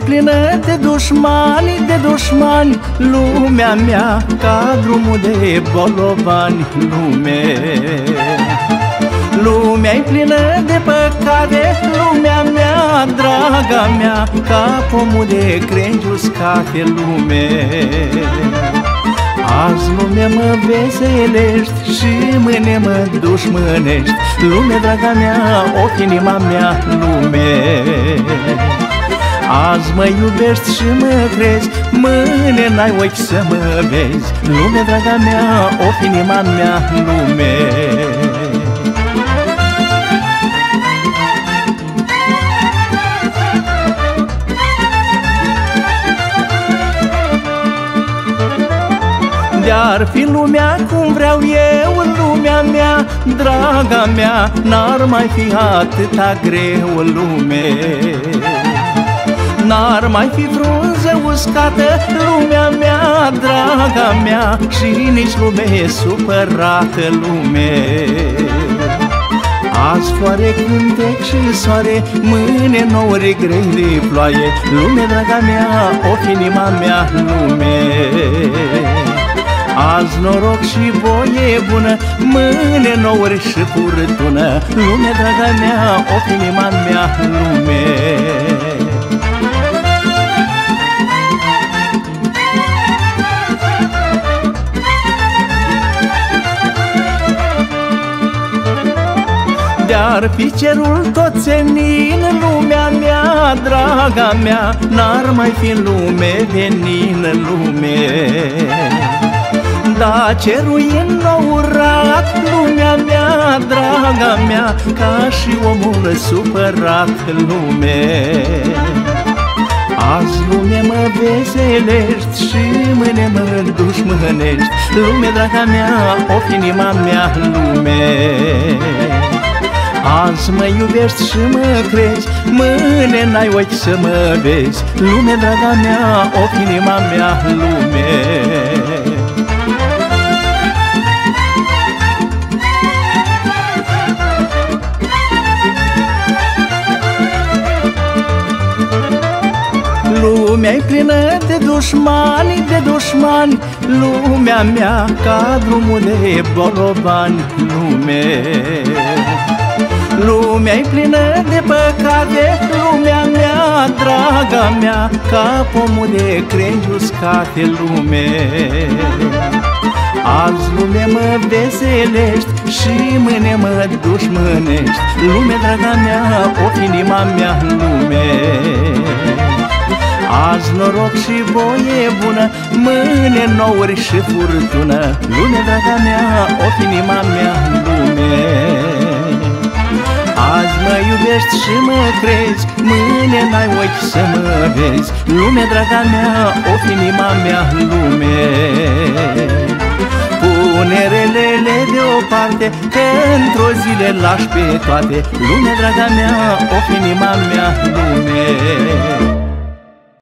plină de dușmani, lumea mea ca drumul de bolovani. Lumea-i plină de păcate, lumea mea, draga mea, ca pomul de crengi uscate. Azi lume mă veselești și mâine mă dușmânești. Lume, draga mea, ochi, inima mea, lume. Azi mă iubești și mă crezi, mâine n-ai ochi să mă vezi. Lume, draga mea, ochi, inima mea, lume. De-ar fi lumea cum vreau eu, lumea mea, draga mea, n-ar mai fi atâta greu, lume. N-ar mai fi frunză uscată, lumea mea, draga mea, și nici lume supărată, lume. Azi floare, cântec și soare, mâine nouri grei de ploaie. Lume, draga mea, ochi, inima mea, lume. Azi noroc și voie bună, mâine nouri și furtună. Lume, draga mea, ochi, inima mea, lume. De-ar fi cerul tot senin, lumea mea, draga mea, n-ar mai fi lume venin, lume. Da, cerul e înourat, lumea mea, draga mea, ca și omul supărat, lume. Azi lume mă veselești și mâine mă dușmânești. Lume, draga mea, ochi, inima mea, lume. Azi mă iubești și mă crezi, mâine n-ai ochi să mă vezi. Lume, draga mea, ochi, inima mea, lume. Lumea-i plină de dușmani, lumea mea ca drumul de bolovani, lume. Lumea-i plină de păcate, lumea mea, draga mea, ca pomul de crengi uscate, lume. Azi lume mă veselești și mâine mă dușmânești. Lume, draga mea, ochi, inima mea, lume. Azi noroc și voie bună, mâine nouri și furtună. Lume, draga mea, ochi, inima mea, lume. Azi mă iubești și mă crezi, mâine n-ai ochi să mă vezi. Lume, draga mea, ochi, inima mea, lume. Pune relele deoparte, că într-o zi le lași pe toate. Lume, draga mea, ochi, inima mea, lume.